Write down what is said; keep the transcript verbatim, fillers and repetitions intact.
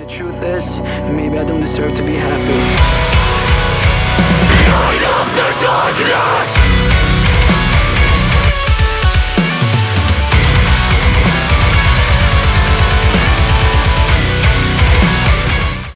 truth is, maybe I don't deserve to be happy.